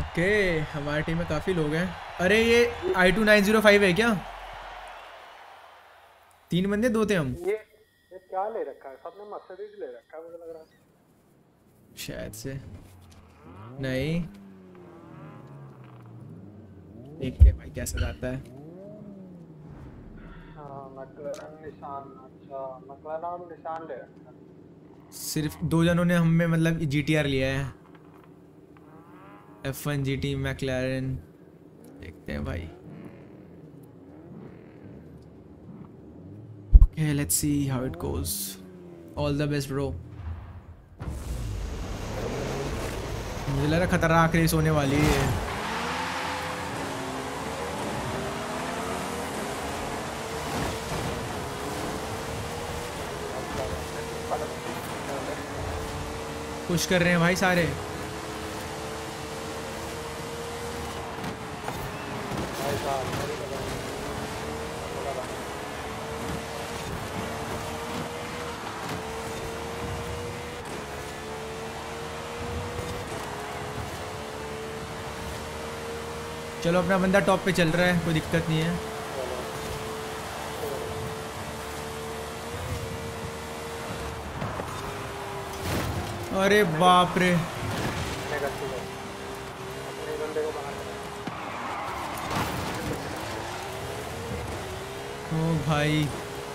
Okay हमारी team में काफी लोग हैं। अरे ये I2905 है क्या? 3 बंदे 2 थे हम। ये क्या ले रखा है सबने? मर्सिडीज ले रखा है मुझे लग रहा है शायद से नहीं, देखते हैं भाई कैसा जाता है। हाँ मैक्लेरन निशान। अच्छा मैक्लेरन और निशान ले रखा है। सिर्फ 2 जनों ने हमें मतलब GTR लिया है, F1 GT मैक्लैरेन। देखते हैं भाई। Okay let's see how it goes. All the best bro. मुझे लग रहा खतरनाक रेस होने वाली है। पुश कर रहे हैं भाई सारे। चलो अपना बंदा टॉप पे चल रहा है, कोई दिक्कत नहीं है। अरे बाप रे ओ भाई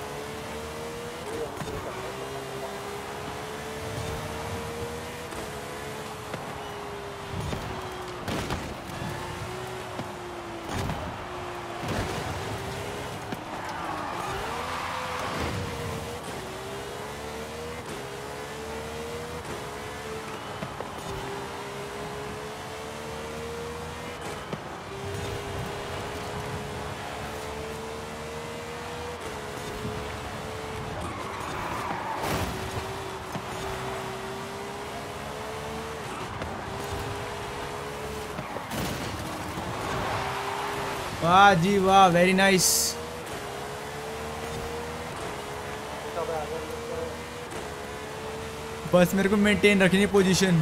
वाह जी वाह, वेरी नाइस। बस मेरे को मेंटेन रखनी है पोजीशन।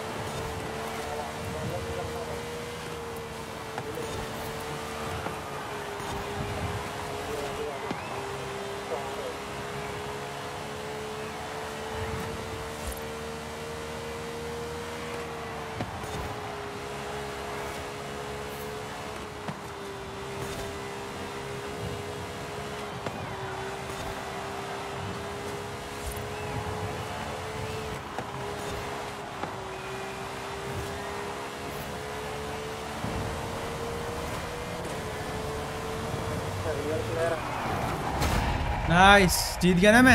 नाइस, जीत गया ना मैं।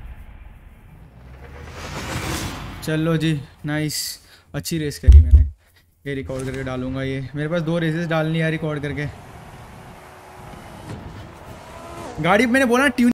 चलो जी नाइस, अच्छी रेस करी मैंने। ये रिकॉर्ड करके डालूंगा। ये मेरे पास 2 रेसेस डालनी है रिकॉर्ड करके। गाड़ी मैंने बोला ट्यून